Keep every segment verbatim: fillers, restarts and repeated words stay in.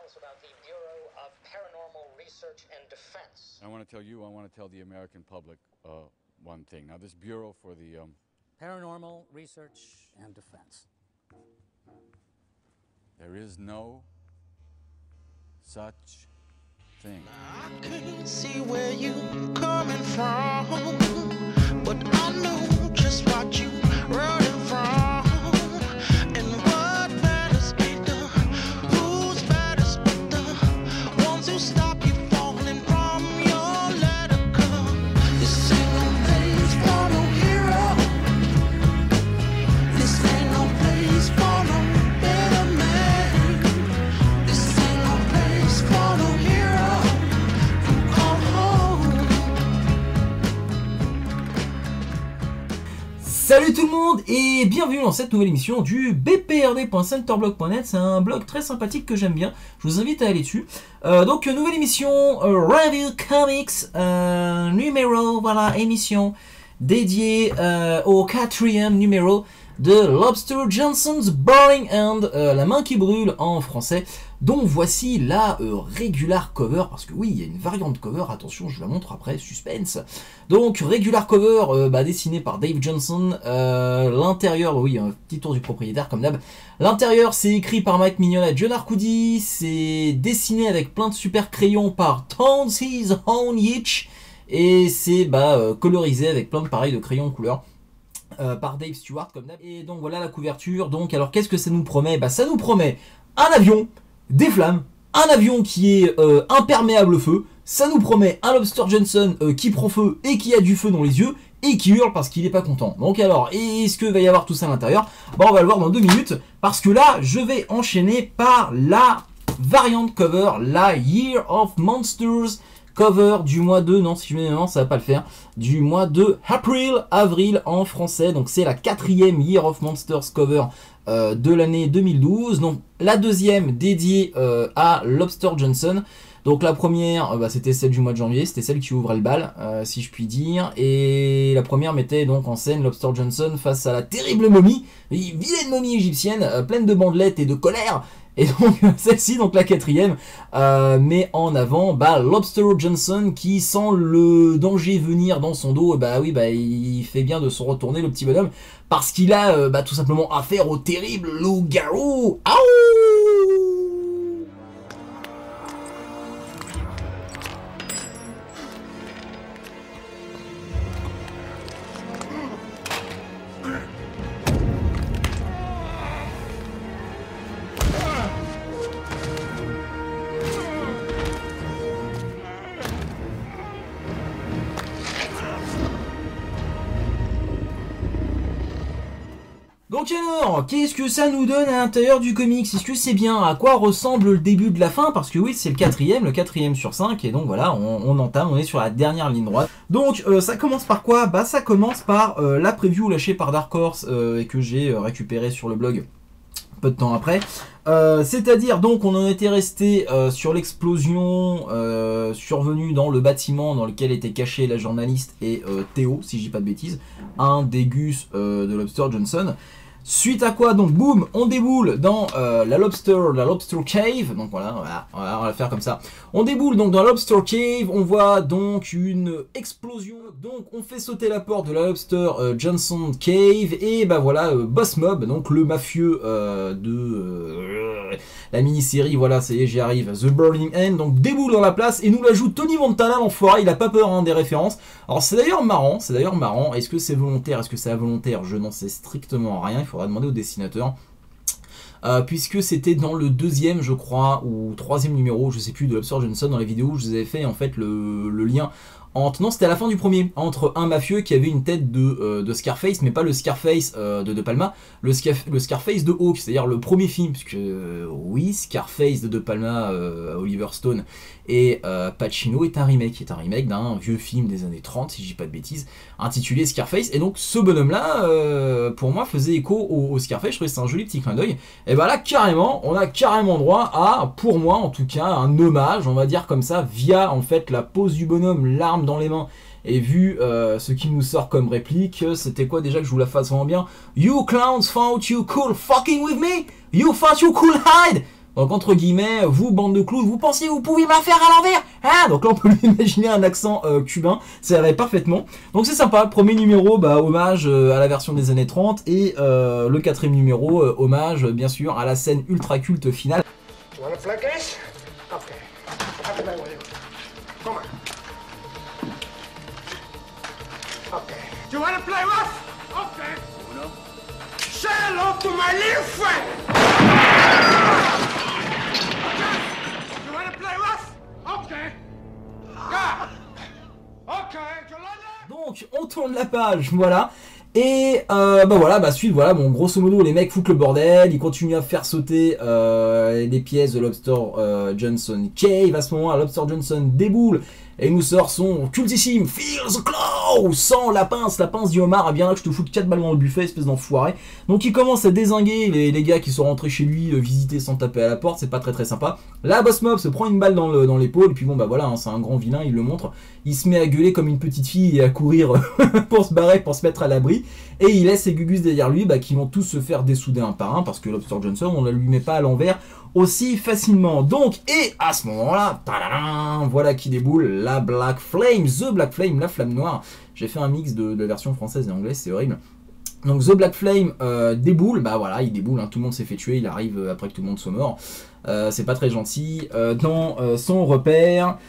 details about the Bureau of Paranormal Research and Defense. I want to tell you, I want to tell the American public uh, one thing. Now, this Bureau for the... Um, Paranormal Research and Defense. There is no such thing. I couldn't see where you coming from, but I know just what you running from. And what matters ain't the who's matters, but the ones who stop you falling from your ladder. This ain't no place for no hero. This ain't no place for no better man. This ain't no place for no hero. You call home. Salut tout le monde et bienvenue dans cette nouvelle émission du b p r d point centerblog point net. C'est un blog très sympathique que j'aime bien, je vous invite à aller dessus. Euh, donc nouvelle émission euh, Review Comics euh, numéro, voilà, émission dédiée euh, au quatrième numéro de Lobster Johnson's Burning Hand, euh, la main qui brûle en français, dont voici la euh, regular cover, parce que oui, il y a une variante cover, attention, je la montre après, suspense. Donc, regular cover, euh, bah, dessinée par Dave Johnson, euh, l'intérieur, oui, un petit tour du propriétaire, comme d'hab. L'intérieur, c'est écrit par Mike Mignola et John Arcudi, c'est dessiné avec plein de super crayons par Townsend's Own Yitch, et c'est bah, euh, colorisé avec plein de pareils de crayons en couleur. Euh, par Dave Stewart comme d'hab. Et donc voilà la couverture. Donc alors qu'est-ce que ça nous promet? Bah ça nous promet un avion, des flammes, un avion qui est euh, imperméable au feu. Ça nous promet un Lobster Johnson euh, qui prend feu et qui a du feu dans les yeux et qui hurle parce qu'il est pas content. Donc alors, est-ce que va y avoir tout ça à l'intérieur? Bah on va le voir dans deux minutes, parce que là je vais enchaîner par la variante cover, la Year of Monsters cover du mois de, non si je mets non ça va pas le faire, du mois de April, avril en français. Donc c'est la quatrième Year of Monsters cover euh, de l'année deux mille douze. Donc la deuxième dédiée euh, à Lobster Johnson. Donc la première, euh, bah, c'était celle du mois de janvier, c'était celle qui ouvrait le bal, euh, si je puis dire. Et la première mettait donc en scène Lobster Johnson face à la terrible momie, une vilaine momie égyptienne, euh, pleine de bandelettes et de colère. Et donc celle-ci, donc la quatrième, euh, met en avant bah, Lobster Johnson qui sent le danger venir dans son dos. Et bah oui, bah il fait bien de se retourner le petit bonhomme, parce qu'il a euh, bah, tout simplement affaire au terrible loup-garou. Aouh! Donc alors, qu'est-ce que ça nous donne à l'intérieur du comics? Est-ce que c'est bien? À quoi ressemble le début de la fin? Parce que oui, c'est le quatrième, le quatrième sur cinq, et donc voilà, on, on entame, on est sur la dernière ligne droite. Donc euh, ça commence par quoi? Bah ça commence par euh, la preview lâchée par Dark Horse, euh, et que j'ai euh, récupéré sur le blog peu de temps après. Euh, C'est-à-dire donc on en était resté euh, sur l'explosion euh, survenue dans le bâtiment dans lequel était caché la journaliste et euh, Théo, si je dis pas de bêtises, un des gus euh, de Lobster Johnson. Suite à quoi, donc boum, on déboule dans euh, la Lobster, la Lobster Cave. Donc voilà, voilà, voilà, on va le faire comme ça. On déboule donc dans la Lobster Cave, on voit donc une explosion. Donc on fait sauter la porte de la Lobster euh, Johnson Cave, et bah voilà, euh, Boss Mob, donc le mafieux euh, de euh, la mini-série, voilà, ça y est, j'y arrive, The Burning Hand, donc déboule dans la place et nous l'ajoute Tony Montana, l'enfoiré, il a pas peur hein, des références. Alors c'est d'ailleurs marrant, c'est d'ailleurs marrant, est-ce que c'est volontaire, est-ce que c'est involontaire? Je n'en sais strictement rien, il faut faudra demander au dessinateur, euh, puisque c'était dans le deuxième je crois ou troisième numéro, je sais plus, de Lobster Johnson. Dans les vidéos je vous avais fait en fait le, le lien entre, non c'était à la fin du premier, entre un mafieux qui avait une tête de, euh, de Scarface, mais pas le Scarface euh, de De Palma, le, Scar le Scarface de Hawk, c'est-à-dire le premier film, puisque euh, oui, Scarface de De Palma, euh, Oliver Stone et euh, Pacino est un remake, est un remake d'un vieux film des années trente, si je dis pas de bêtises, intitulé Scarface. Et donc ce bonhomme là, euh, pour moi, faisait écho au, au Scarface. Je trouvais que c'est un joli petit clin d'œil. Et bah là carrément, on a carrément droit à, pour moi en tout cas, un hommage, on va dire comme ça, via en fait la pose du bonhomme, l'arme dans les mains. Et vu euh, ce qui nous sort comme réplique, c'était quoi déjà, que je vous la fasse vraiment bien? You clowns thought you could fucking with me? You thought you could hide? Donc entre guillemets, vous bande de clowns, vous pensiez vous pouviez me la faire à l'envers, hein? Donc là on peut lui imaginer un accent euh, cubain, ça irait parfaitement. Donc c'est sympa, le premier numéro, bah, hommage euh, à la version des années trente, et euh, le quatrième numéro, euh, hommage bien sûr à la scène ultra culte finale. You wanna play games? Okay. I'll play with you. Come on. Okay. You wanna play rough? Okay. Uno. Say hello to my little friend. Okay. You wanna play rough? Okay. Yeah. Okay. Yolanda. Donc on tourne la page, voilà. Et euh, bah voilà, bah suite, voilà, bon, grosso modo, les mecs foutent le bordel, ils continuent à faire sauter euh, les pièces de Lobster euh, Johnson Cave. À ce moment-là, Lobster Johnson déboule et nous sort son cultissime Feel the Claw sans la pince, la pince du homard. Bien là que je te fous quatre balles dans le buffet, espèce d'enfoiré. Donc il commence à dézinguer les, les gars qui sont rentrés chez lui euh, visiter sans taper à la porte, c'est pas très très sympa. Là, Boss Mob se prend une balle dans le, dans l'épaule, et puis bon bah voilà, hein, c'est un grand vilain, il le montre. Il se met à gueuler comme une petite fille et à courir pour se barrer, pour se mettre à l'abri. Et il laisse ses gugus derrière lui bah, qui vont tous se faire dessouder un par un parce que Lobster Johnson, on ne lui met pas à l'envers aussi facilement. Donc, et à ce moment-là, voilà qui déboule, la Black Flame, The Black Flame, la flamme noire. J'ai fait un mix de, de la version française et anglaise, c'est horrible. Donc The Black Flame euh, déboule, bah voilà, il déboule, hein, tout le monde s'est fait tuer, il arrive euh, après que tout le monde soit mort. Euh, c'est pas très gentil. Euh, dans euh, son repère...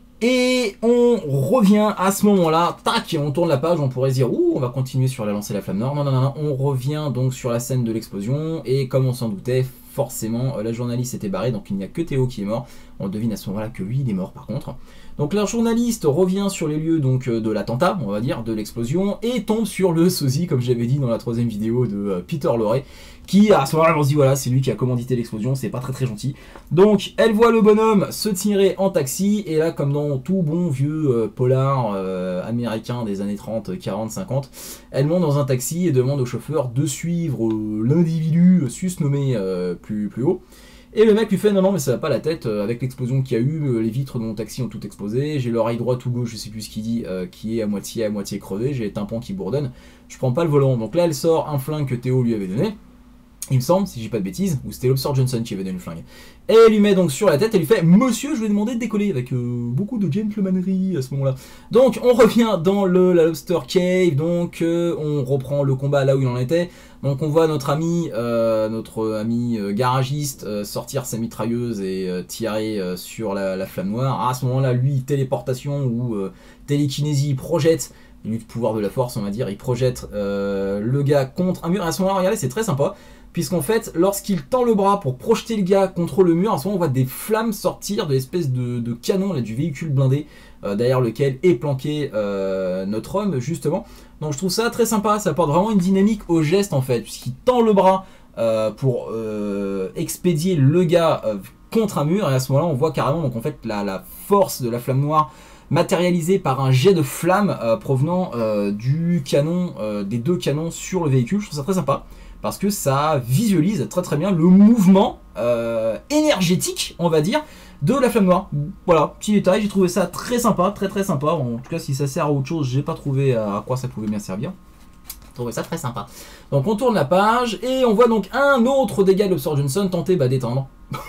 Et on revient à ce moment-là, tac, et on tourne la page, on pourrait se dire, ouh, on va continuer sur la lancée de la flamme noire. Non, non, non, non, on revient donc sur la scène de l'explosion, et comme on s'en doutait, forcément, la journaliste était barrée, donc il n'y a que Théo qui est mort. On devine à ce moment-là que lui, il est mort par contre. Donc la journaliste revient sur les lieux donc de l'attentat, on va dire, de l'explosion, et tombe sur le sosie, comme j'avais dit dans la troisième vidéo de Peter Lorre, qui à ce moment-là on se dit voilà, c'est lui qui a commandité l'explosion, c'est pas très très gentil. Donc elle voit le bonhomme se tirer en taxi, et là comme dans tout bon vieux euh, polar euh, américain des années trente, quarante, cinquante, elle monte dans un taxi et demande au chauffeur de suivre euh, l'individu susnommé euh, plus, plus haut. Et le mec lui fait non non mais ça va pas la tête, euh, avec l'explosion qu'il y a eu, euh, les vitres de mon taxi ont tout explosé, j'ai l'oreille droite ou gauche, je sais plus ce qu'il dit, euh, qui est à moitié à moitié crevée, j'ai les tympans qui bourdonnent, je prends pas le volant. Donc là elle sort un flingue que Théo lui avait donné, il me semble, si j'ai pas de bêtises, ou c'était Lobster Johnson qui avait donné le flingue. Et elle lui met donc sur la tête, elle lui fait « Monsieur, je lui ai demandé de décoller » avec euh, beaucoup de gentlemannerie à ce moment-là. Donc on revient dans le, la Lobster Cave, donc euh, on reprend le combat là où il en était. Donc on voit notre ami, euh, notre ami euh, garagiste euh, sortir sa mitrailleuse et euh, tirer euh, sur la, la flamme noire. À ce moment-là, lui, téléportation ou euh, télékinésie, il projette, il a le pouvoir de la force on va dire, il projette euh, le gars contre un mur. À ce moment-là, regardez, c'est très sympa. Puisqu'en fait, lorsqu'il tend le bras pour projeter le gars contre le mur, à ce moment on voit des flammes sortir de l'espèce de, de canon là, du véhicule blindé euh, derrière lequel est planqué euh, notre homme justement. Donc je trouve ça très sympa, ça apporte vraiment une dynamique au geste en fait, puisqu'il tend le bras euh, pour euh, expédier le gars euh, contre un mur, et à ce moment-là on voit carrément donc en fait la, la force de la flamme noire matérialisée par un jet de flamme euh, provenant euh, du canon, euh, des deux canons sur le véhicule. Je trouve ça très sympa, parce que ça visualise très très bien le mouvement euh, énergétique, on va dire, de la flamme noire. Voilà, petit détail, j'ai trouvé ça très sympa, très très sympa. En tout cas, si ça sert à autre chose, j'ai pas trouvé à quoi ça pouvait bien servir. J'ai trouvé ça très sympa. Donc on tourne la page, et on voit donc un autre dégât de Lobster Johnson tenter bah, d'éteindre.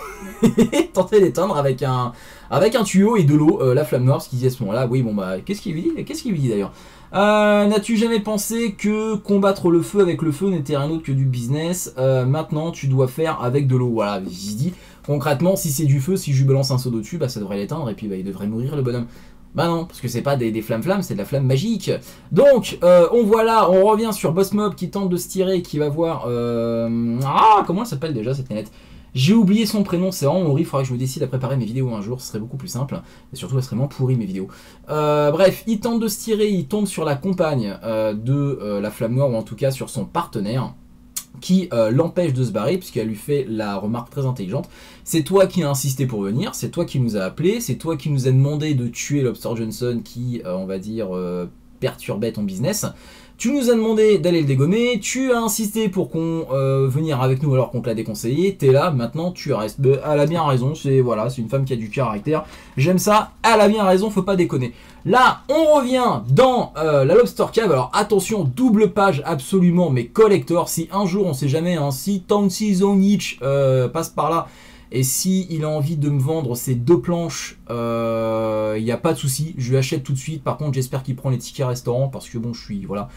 tenter d'éteindre avec un, avec un tuyau et de l'eau, euh, la flamme noire, parce qu'il dit à ce moment-là, oui bon bah, qu'est-ce qu'il lui dit Qu'est-ce qu'il lui dit d'ailleurs Euh, N'as-tu jamais pensé que combattre le feu avec le feu n'était rien d'autre que du business? euh, Maintenant, tu dois faire avec de l'eau. Voilà, il dit concrètement, si c'est du feu, si je lui balance un seau dessus, bah ça devrait l'éteindre et puis bah, il devrait mourir le bonhomme. Bah non, parce que c'est pas des, des flammes-flammes, c'est de la flamme magique. Donc, euh, on voit là, on revient sur Boss Mob qui tente de se tirer, qui va voir... Euh... Ah, comment elle s'appelle déjà cette nénette? J'ai oublié son prénom, c'est vraiment horrible, il faudrait que je me décide à préparer mes vidéos un jour, ce serait beaucoup plus simple. Et surtout, extrêmement pourri mes vidéos. Euh, bref, il tente de se tirer, il tombe sur la compagne euh, de euh, la flamme noire, ou en tout cas sur son partenaire, qui euh, l'empêche de se barrer, puisqu'elle lui fait la remarque très intelligente. C'est toi qui as insisté pour venir, c'est toi qui nous a appelé, c'est toi qui nous a demandé de tuer Lobster Johnson qui, euh, on va dire, euh, perturbait ton business. Tu nous as demandé d'aller le dégommer, tu as insisté pour qu'on euh, venir avec nous alors qu'on te l'a déconseillé, t'es là, maintenant tu restes. Bah, elle a bien raison, c'est voilà, c'est une femme qui a du caractère, j'aime ça, elle a bien raison, faut pas déconner. Là, on revient dans euh, la Lobster Cave, alors attention, double page absolument, mais collector, si un jour, on sait jamais, hein, si Tansy Zonich euh, passe par là, Et si il a envie de me vendre ces deux planches, il euh, n'y a pas de souci, je lui achète tout de suite. Par contre, j'espère qu'il prend les tickets restaurant parce que bon, je suis voilà,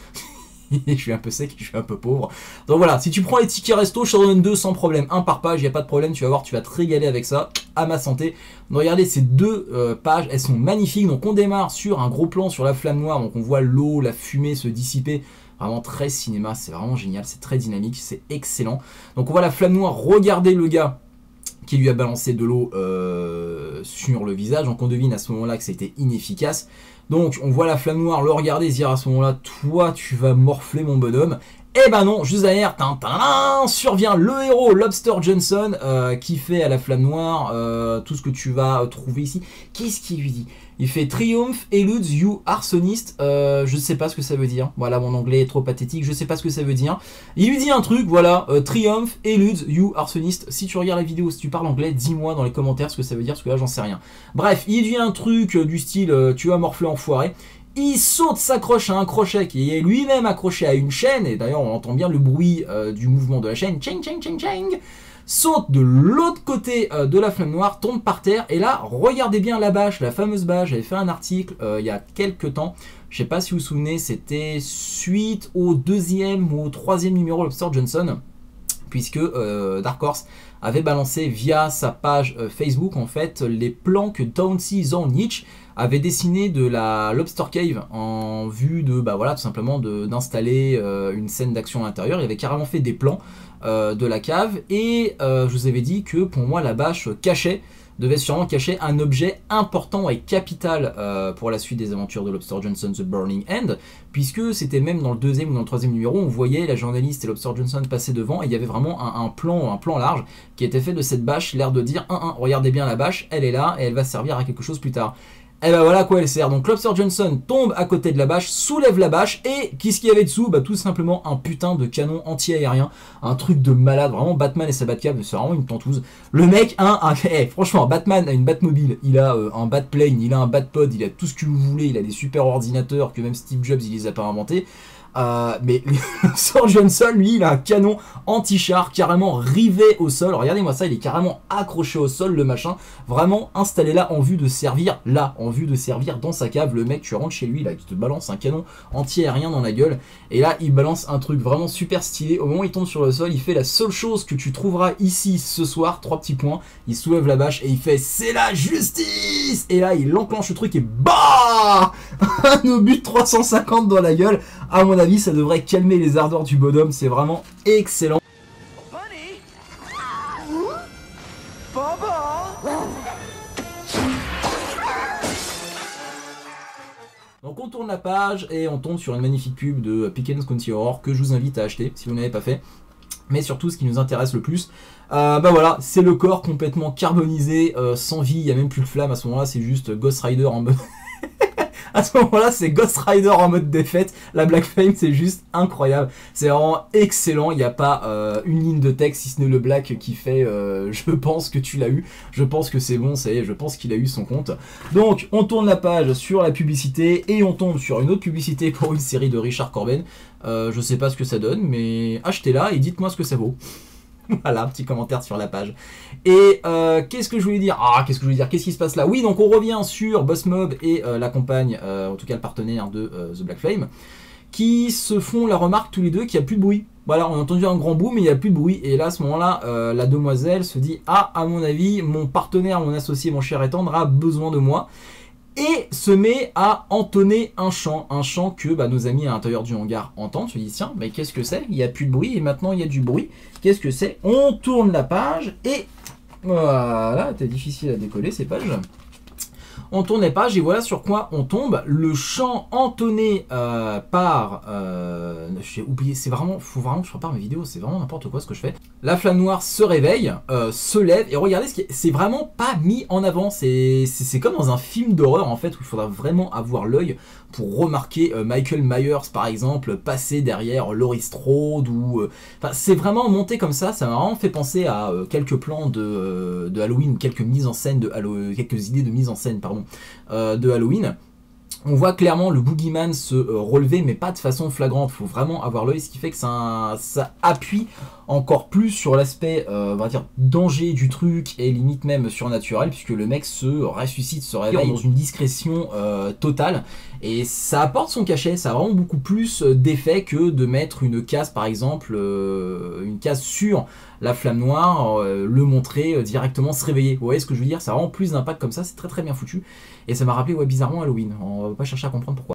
je suis un peu sec, je suis un peu pauvre. Donc voilà, si tu prends les tickets resto, je te donne deux sans problème, un par page, il n'y a pas de problème. Tu vas voir, tu vas te régaler avec ça. À ma santé. Donc regardez ces deux euh, pages, elles sont magnifiques. Donc on démarre sur un gros plan sur la flamme noire, donc on voit l'eau, la fumée se dissiper. Vraiment très cinéma, c'est vraiment génial, c'est très dynamique, c'est excellent. Donc on voit la flamme noire, regardez le gars qui lui a balancé de l'eau euh, sur le visage. Donc on devine à ce moment-là que c'était inefficace. Donc on voit la flamme noire, le regarder, se dire à ce moment-là, toi tu vas morfler mon bonhomme. Et ben non, juste derrière, tintin, survient le héros Lobster Johnson euh, qui fait à la flamme noire euh, tout ce que tu vas trouver ici. Qu'est-ce qu'il lui dit? Il fait Triumph eludes you arsoniste. Euh, je sais pas ce que ça veut dire. Voilà, mon anglais est trop pathétique. Je sais pas ce que ça veut dire. Il lui dit un truc, voilà. Euh, Triumph eludes you arsoniste. Si tu regardes la vidéo, si tu parles anglais, dis-moi dans les commentaires ce que ça veut dire, parce que là, j'en sais rien. Bref, il dit un truc euh, du style euh, tu vas morfler enfoiré. Il saute, s'accroche à un crochet qui est lui-même accroché à une chaîne. Et d'ailleurs, on entend bien le bruit euh, du mouvement de la chaîne. Ching, ching, ching, ching. Saute de l'autre côté euh, de la flamme noire, tombe par terre. Et là, regardez bien la bâche, la fameuse bâche. J'avais fait un article euh, il y a quelques temps. Je sais pas si vous vous souvenez, c'était suite au deuxième ou au troisième numéro Lobster Johnson. Puisque euh, Dark Horse avait balancé via sa page euh, Facebook en fait les plans que Townsy Zornich avait dessiné de la Lobster Cave en vue de bah voilà tout simplement d'installer euh, une scène d'action à l'intérieur. Il avait carrément fait des plans euh, de la cave et euh, je vous avais dit que pour moi la bâche cachait devait sûrement cacher un objet important et capital euh, pour la suite des aventures de Lobster Johnson The Burning End, puisque c'était même dans le deuxième ou dans le troisième numéro, on voyait la journaliste et Lobster Johnson passer devant et il y avait vraiment un, un plan un plan large qui était fait de cette bâche, l'air de dire un, un, regardez bien la bâche, elle est là et elle va servir à quelque chose plus tard. Et ben voilà à quoi elle sert. Donc Lobster Johnson tombe à côté de la bâche, soulève la bâche et qu'est-ce qu'il y avait dessous? Bah tout simplement un putain de canon anti-aérien, un truc de malade, vraiment Batman et sa Batcave, c'est vraiment une tentouse. Le mec a un, un hey, franchement Batman a une Batmobile, il a euh, un Batplane, il a un Batpod, il a tout ce que vous voulez, il a des super ordinateurs que même Steve Jobs il les a pas inventés. Euh, mais Lobster Johnson, lui, il a un canon anti-char carrément rivé au sol. Regardez-moi ça, il est carrément accroché au sol, le machin. Vraiment installé là en vue de servir, là, en vue de servir dans sa cave. Le mec, tu rentres chez lui, là, il te balance un canon anti-aérien dans la gueule. Et là, il balance un truc vraiment super stylé. Au moment où il tombe sur le sol, il fait la seule chose que tu trouveras ici ce soir, trois petits points. Il soulève la bâche et il fait « C'est la justice !» Et là, il enclenche le truc et bah un obus trois cent cinquante dans la gueule. À mon avis, ça devrait calmer les ardeurs du bonhomme. C'est vraiment excellent. Bunny? Bubba? Donc on tourne la page et on tombe sur une magnifique pub de Pickens County Horror que je vous invite à acheter si vous n'avez pas fait. Mais surtout, ce qui nous intéresse le plus, euh, bah voilà, c'est le corps complètement carbonisé, euh, sans vie, il n'y a même plus de flamme à ce moment-là, c'est juste Ghost Rider en mode... À ce moment-là, c'est Ghost Rider en mode défaite. La Black Flame, c'est juste incroyable. C'est vraiment excellent. Il n'y a pas euh, une ligne de texte, si ce n'est le Black qui fait euh, « Je pense que tu l'as eu. Je pense que c'est bon, ça y est, je pense qu'il a eu son compte. » Donc, on tourne la page sur la publicité et on tombe sur une autre publicité pour une série de Richard Corben. Euh, je sais pas ce que ça donne, mais achetez-la et dites-moi ce que ça vaut. Voilà, un petit commentaire sur la page. Et euh, qu'est-ce que je voulais dire? Ah, qu'est-ce que je voulais dire? Qu'est-ce qui se passe là? Oui, donc on revient sur Boss Mob et euh, la compagne, euh, en tout cas le partenaire de euh, The Black Flame, qui se font la remarque tous les deux qu'il n'y a plus de bruit. Voilà, on a entendu un grand boom, mais il n'y a plus de bruit. Et là, à ce moment-là, euh, la demoiselle se dit « Ah, à mon avis, mon partenaire, mon associé, mon cher et tendre a besoin de moi. » Et se met à entonner un chant, un chant que bah, nos amis à l'intérieur du hangar entendent. Se disent tiens, mais qu'est-ce que c'est? Il n'y a plus de bruit et maintenant il y a du bruit. Qu'est-ce que c'est? On tourne la page et voilà, c'est difficile à décoller ces pages. On tourne les pages et voilà sur quoi on tombe. Le chant entonné euh, par... Euh, j'ai oublié, c'est vraiment... faut vraiment que je prépare mes vidéos, c'est vraiment n'importe quoi ce que je fais. La flamme noire se réveille, euh, se lève et regardez, c'est vraiment pas mis en avant. C'est comme dans un film d'horreur en fait où il faudra vraiment avoir l'œil pour remarquer euh, Michael Myers par exemple passer derrière Laurie Strode ou... Euh, enfin, c'est vraiment monté comme ça, ça m'a vraiment fait penser à euh, quelques plans de, euh, de Halloween, quelques mises en scène de Halloween, quelques idées de mise en scène, pardon. Euh, de Halloween. On voit clairement le boogeyman se euh, relever, mais pas de façon flagrante. Il faut vraiment avoir l'œil, ce qui fait que ça, ça appuie encore plus sur l'aspect, euh, on va dire, danger du truc et limite même surnaturel, puisque le mec se ressuscite, se réveille dans une discrétion euh, totale. Et ça apporte son cachet, ça a vraiment beaucoup plus d'effet que de mettre une case, par exemple, euh, une case sur la flamme noire, euh, le montrer euh, directement se réveiller. Vous voyez ce que je veux dire? Ça a vraiment plus d'impact comme ça, c'est très très bien foutu. Et ça m'a rappelé, ouais, bizarrement Halloween. On va pas chercher à comprendre pourquoi.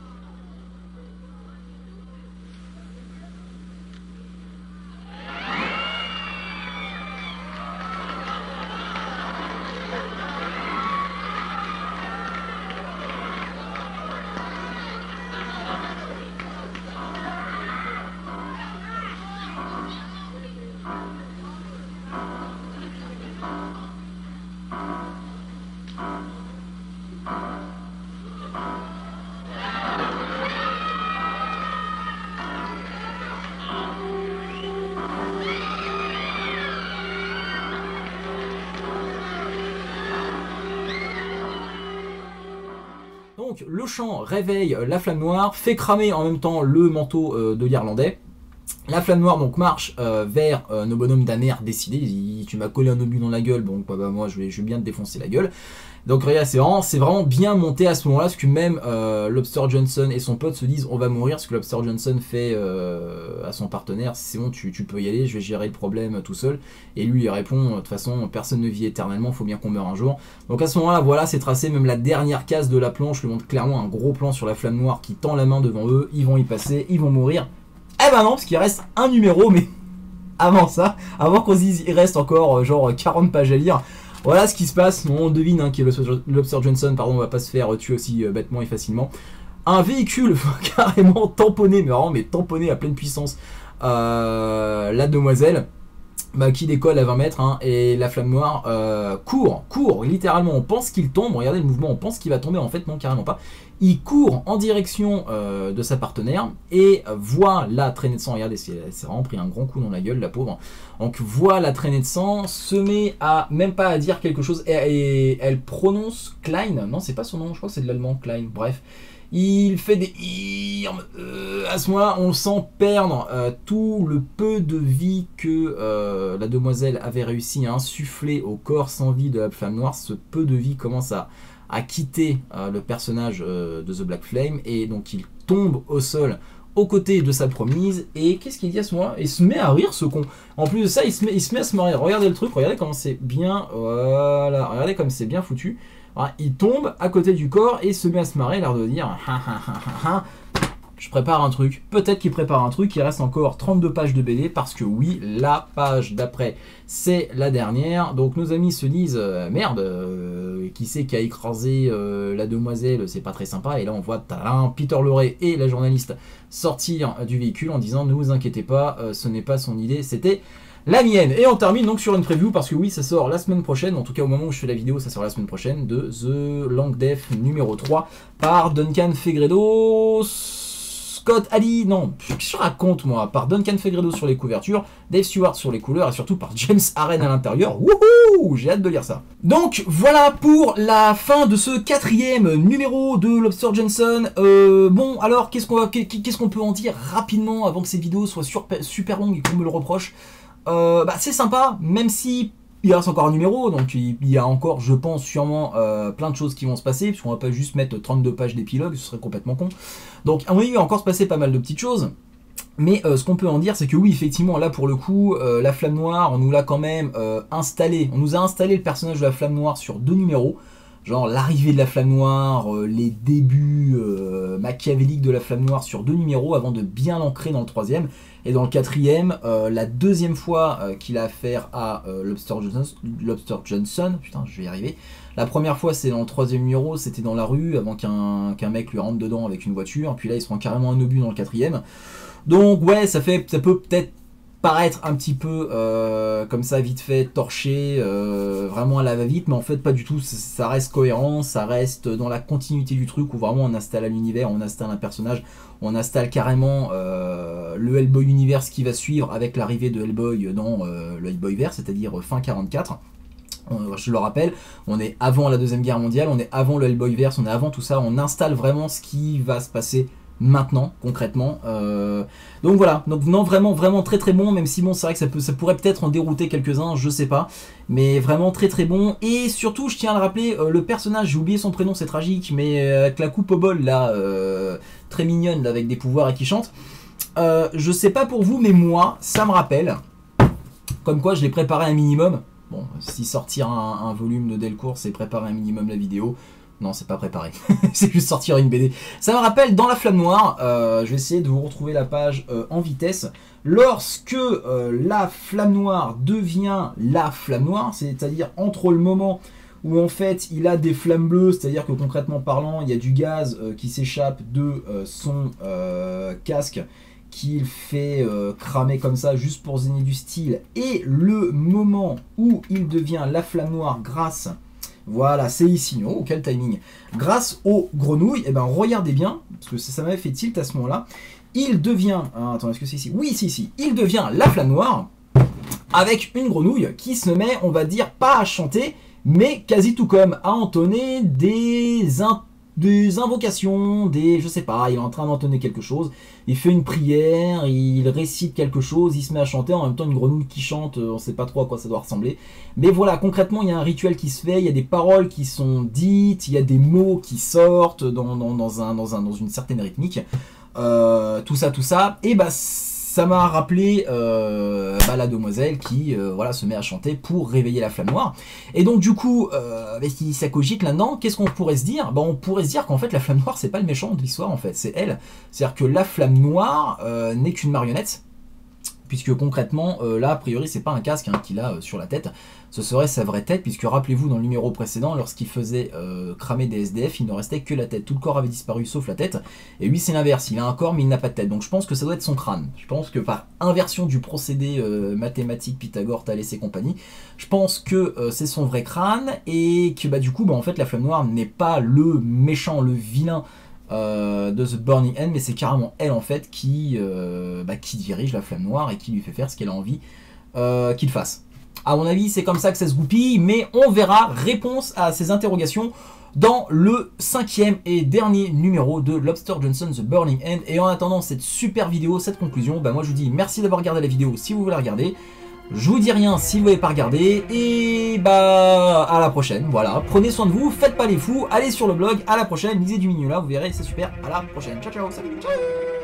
Donc le chant réveille la flamme noire, fait cramer en même temps le manteau euh, de l'Irlandais. La flamme noire donc marche euh, vers euh, nos bonhommes d'un air décidé. Il dit, tu m'as collé un obus dans la gueule, bon bah, bah moi je vais, je vais bien te défoncer la gueule. Donc regarde, c'est vraiment, c'est vraiment bien monté à ce moment-là, parce que même euh, Lobster Johnson et son pote se disent on va mourir, ce que Lobster Johnson fait euh, à son partenaire, c'est bon, tu, tu peux y aller, je vais gérer le problème tout seul. Et lui il répond, de toute façon personne ne vit éternellement, faut bien qu'on meure un jour. Donc à ce moment-là, voilà, c'est tracé, même la dernière case de la planche lui montre clairement un gros plan sur la flamme noire qui tend la main devant eux, ils vont y passer, ils vont mourir. Eh ben non, parce qu'il reste un numéro, mais avant ça, avant qu'on se dise il reste encore genre quarante pages à lire. Voilà ce qui se passe, on devine hein, qui est Lobster Johnson, pardon, on va pas se faire tuer aussi euh, bêtement et facilement. Un véhicule carrément tamponné, mais vraiment mais tamponné à pleine puissance, euh, la demoiselle, bah, qui décolle à vingt mètres, hein, et la flamme noire euh, court, court, littéralement, on pense qu'il tombe, regardez le mouvement, on pense qu'il va tomber, en fait non, carrément pas. Il court en direction euh, de sa partenaire et voit la traînée de sang. Regardez, c'est vraiment pris un grand coup dans la gueule, la pauvre. Donc voit la traînée de sang, se met à même pas à dire quelque chose et, et elle prononce Klein. Non, c'est pas son nom, je crois que c'est de l'allemand, Klein. Bref, il fait des irmes. Euh, à ce moment-là, on le sent perdre euh, tout le peu de vie que euh, la demoiselle avait réussi à insuffler au corps sans vie de la flamme noire. Ce peu de vie commence à à quitter euh, le personnage euh, de The Black Flame, et donc il tombe au sol aux côtés de sa promise. Et qu'est-ce qu'il dit à ce moment-là? Il se met à rire, ce con. En plus de ça, il se met, il se met à se marrer. Regardez le truc, regardez comment c'est bien, voilà, regardez comme c'est bien foutu. Voilà, il tombe à côté du corps et se met à se marrer, l'air de dire je prépare un truc. Peut-être qu'il prépare un truc. Il reste encore trente-deux pages de B D, parce que oui, la page d'après c'est la dernière. Donc nos amis se disent euh, merde, euh, qui c'est qui a écrasé euh, la demoiselle, c'est pas très sympa. Et là on voit tadam, Peter Lorre et la journaliste sortir du véhicule en disant ne vous inquiétez pas, euh, ce n'est pas son idée, c'était la mienne. Et on termine donc sur une preview, parce que oui, ça sort la semaine prochaine, en tout cas au moment où je fais la vidéo, ça sort la semaine prochaine, de The Long Death numéro trois par Duncan Fegredo, Scott Ali, non, je raconte moi, par Duncan Fegredo sur les couvertures, Dave Stewart sur les couleurs, et surtout par James Aren à l'intérieur. Wouhou, j'ai hâte de lire ça. Donc voilà pour la fin de ce quatrième numéro de Lobster Johnson. Euh, bon, alors qu'est-ce qu'on va, qu'est-ce qu'on peut en dire rapidement avant que cette vidéo soit super, super longue et qu'on me le reproche? Euh, bah, c'est sympa, même si il reste encore un numéro, donc il y a encore, je pense, sûrement euh, plein de choses qui vont se passer, puisqu'on va pas juste mettre trente-deux pages d'épilogue, ce serait complètement con. Donc à mon avis, il va encore se passer pas mal de petites choses. Mais euh, ce qu'on peut en dire, c'est que oui, effectivement, là pour le coup, euh, la flamme noire, on nous l'a quand même euh, installé, on nous a installé le personnage de la flamme noire sur deux numéros. Genre l'arrivée de la flamme noire, euh, les débuts euh, machiavéliques de la flamme noire sur deux numéros avant de bien l'ancrer dans le troisième. Et dans le quatrième, euh, la deuxième fois euh, qu'il a affaire à euh, Lobster Johnson, Lobster Johnson, putain je vais y arriver. La première fois c'est dans le troisième numéro, c'était dans la rue avant qu'un qu'un mec lui rentre dedans avec une voiture. Puis là il se prend carrément un obus dans le quatrième. Donc ouais, ça fait, ça peut peut-être paraître un petit peu euh, comme ça vite fait, torché, euh, vraiment à la va-vite, mais en fait pas du tout, ça reste cohérent, ça reste dans la continuité du truc où vraiment on installe l'univers, on installe un personnage, on installe carrément euh, le Hellboy Universe qui va suivre avec l'arrivée de Hellboy dans euh, le Hellboyverse, c'est-à-dire fin quarante-quatre. Je le rappelle, on est avant la deuxième guerre mondiale, on est avant le Hellboyverse, on est avant tout ça, on installe vraiment ce qui va se passer maintenant, concrètement. Euh, donc voilà, donc non, vraiment, vraiment très très bon, même si bon, c'est vrai que ça, peut, ça pourrait peut-être en dérouter quelques-uns, je sais pas, mais vraiment très très bon. Et surtout, je tiens à le rappeler, euh, le personnage, j'ai oublié son prénom, c'est tragique, mais euh, avec la coupe au bol là, euh, très mignonne, là, avec des pouvoirs et qui chante, euh, je sais pas pour vous, mais moi, ça me rappelle, comme quoi je l'ai préparé un minimum. Bon, si sortir un, un volume de Delcourt, c'est préparer un minimum la vidéo. Non, c'est pas préparé. C'est juste sortir une B D. Ça me rappelle dans La Flamme Noire. Euh, je vais essayer de vous retrouver la page euh, en vitesse. Lorsque euh, la Flamme Noire devient la Flamme Noire, c'est-à-dire entre le moment où en fait il a des flammes bleues, c'est-à-dire que concrètement parlant, il y a du gaz euh, qui s'échappe de euh, son euh, casque, qu'il fait euh, cramer comme ça juste pour se donner du style, et le moment où il devient la Flamme Noire grâce, voilà, c'est ici, oh quel timing, grâce aux grenouilles, et eh ben regardez bien, parce que ça, ça m'avait fait tilt à ce moment-là, il devient, ah, attends, est-ce que c'est ici? Oui, c'est ici, il devient la Flamme Noire, avec une grenouille qui se met, on va dire, pas à chanter, mais quasi tout comme, à entonner des in des invocations, des, je sais pas, il est en train d'entonner quelque chose, il fait une prière, il récite quelque chose, il se met à chanter, en même temps une grenouille qui chante, on sait pas trop à quoi ça doit ressembler, mais voilà, concrètement il y a un rituel qui se fait, il y a des paroles qui sont dites, il y a des mots qui sortent dans, dans, dans, un, dans, un, dans une certaine rythmique, euh, tout ça, tout ça, et bah ça m'a rappelé euh, bah, la demoiselle qui euh, voilà, se met à chanter pour réveiller la Flamme Noire. Et donc du coup, euh, si ça cogite là-dedans, qu'est-ce qu'on pourrait se dire? Bah, on pourrait se dire qu'en fait la Flamme Noire c'est pas le méchant de l'histoire en fait, c'est elle. C'est-à-dire que la Flamme Noire euh, n'est qu'une marionnette, puisque concrètement, euh, là a priori c'est pas un casque hein, qu'il a euh, sur la tête, ce serait sa vraie tête, puisque rappelez-vous dans le numéro précédent, lorsqu'il faisait euh, cramer des S D F, il ne restait que la tête, tout le corps avait disparu sauf la tête, et lui c'est l'inverse, il a un corps mais il n'a pas de tête, donc je pense que ça doit être son crâne, je pense que par inversion du procédé euh, mathématique, Pythagore, Thalès et compagnie, je pense que euh, c'est son vrai crâne, et que bah du coup, bah, en fait la Flamme Noire n'est pas le méchant, le vilain, Euh, de The Burning End, mais c'est carrément elle en fait qui, euh, bah, qui dirige la Flamme Noire et qui lui fait faire ce qu'elle a envie euh, qu'il fasse. À mon avis c'est comme ça que ça se goupille, mais on verra, réponse à ces interrogations dans le cinquième et dernier numéro de Lobster Johnson The Burning End. Et en attendant cette super vidéo, cette conclusion, bah moi je vous dis merci d'avoir regardé la vidéo si vous voulez la regarder. Je vous dis rien si vous n'avez pas regardé, et bah à la prochaine, voilà, prenez soin de vous, faites pas les fous, allez sur le blog, à la prochaine, lisez du Mignola, vous verrez, c'est super, à la prochaine, ciao ciao, salut, ciao.